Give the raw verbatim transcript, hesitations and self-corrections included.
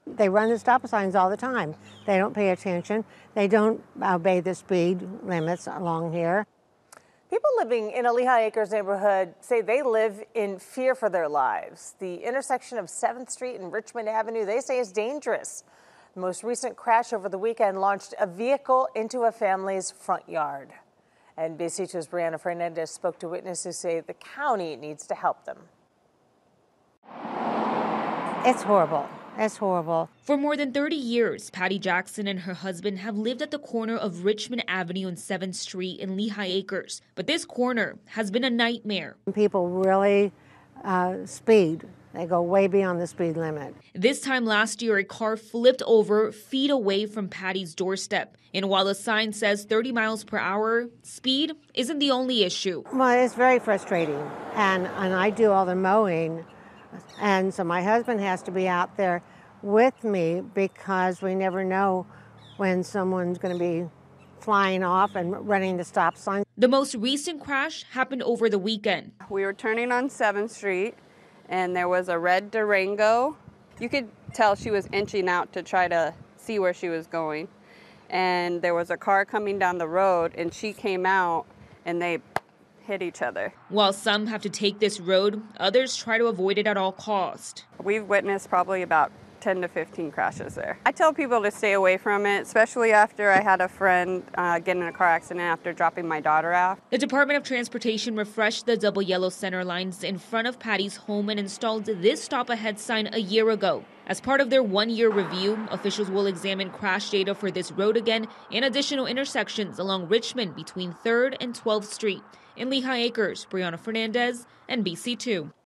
They run the stop signs all the time. They don't pay attention. They don't obey the speed limits along here. People living in a Lehigh Acres neighborhood say they live in fear for their lives. The intersection of seventh street and Richmond Avenue, they say, is dangerous. The most recent crash over the weekend launched a vehicle into a family's front yard. And B C two's Brianna Fernandez spoke to witnesses who say the county needs to help them. It's horrible. It's horrible. For more than thirty years, Patty Jackson and her husband have lived at the corner of Richmond Avenue and seventh street in Lehigh Acres. But this corner has been a nightmare. People really uh, speed. They go way beyond the speed limit. This time last year, a car flipped over feet away from Patty's doorstep. And while the sign says thirty miles per hour, speed isn't the only issue. Well, it's very frustrating. And, and I do all the mowing. And so my husband has to be out there with me because we never know when someone's going to be flying off and running the stop sign. The most recent crash happened over the weekend. We were turning on seventh street and there was a red Durango. You could tell she was inching out to try to see where she was going. And there was a car coming down the road and she came out and they hit each other. While some have to take this road, others try to avoid it at all costs. We've witnessed probably about ten to fifteen crashes there. I tell people to stay away from it, especially after I had a friend uh, get in a car accident after dropping my daughter off. The Department of Transportation refreshed the double yellow center lines in front of Patty's home and installed this stop ahead sign a year ago. As part of their one-year review, officials will examine crash data for this road again and additional intersections along Richmond between third and twelfth street. In Lehigh Acres, Brianna Fernandez, N B C two.